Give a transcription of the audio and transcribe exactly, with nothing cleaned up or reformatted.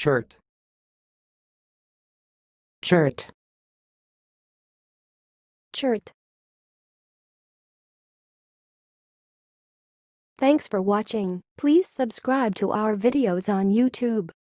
CHERTE. CHERTE. CHERTE. Thanks for watching. Please subscribe to our videos on YouTube.